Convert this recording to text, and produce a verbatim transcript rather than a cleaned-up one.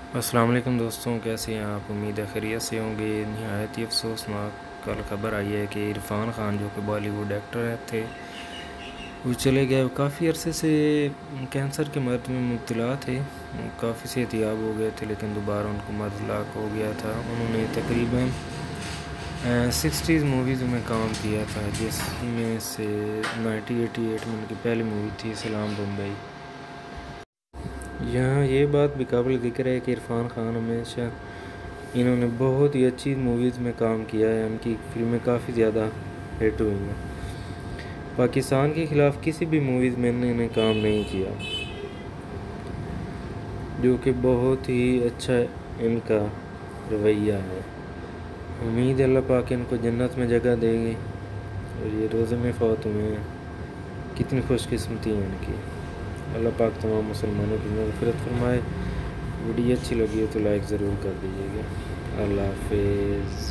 अस्सलाम वालेकुम दोस्तों, कैसे हैं आप? उम्मीद है खैरियत से होंगे। नहायत ही अफसोसनाक कल खबर आई है कि इरफान खान जो कि बॉलीवुड एक्टर थे वो चले गए। काफ़ी अरसे से कैंसर के मर्द में मुब्तला थे, काफ़ी सेहतियाब हो गए थे, लेकिन दोबारा उनको मर्द लाक हो गया था। उन्होंने तकरीबन सिक्सटीज़ मूवीज़ में काम किया था, जिसमें से नाइनटीन एटी एट में उनकी पहली मूवी थी सलाम बम्बई। यहाँ ये बात भी काबिल ज़िक्र है कि इरफान खान हमेशा इन्होंने बहुत ही अच्छी मूवीज़ में काम किया है। उनकी फिल्में काफ़ी ज़्यादा हिट हुई हैं। पाकिस्तान के ख़िलाफ़ किसी भी मूवीज़ में इन्होंने काम नहीं किया, जो कि बहुत ही अच्छा इनका रवैया है। उम्मीद है अल्लाह पाक इनको जन्नत में जगह देंगे। और ये रोज़े में फौत हुए हैं, कितनी खुशकिस्मती है इनकी। अल्लाह पाक तमाम मुसलमानों की मग़फ़िरत फरमाए। वीडियो अच्छी लगी हो तो लाइक ज़रूर कर दीजिएगा। अल्लाह हाफ़िज़।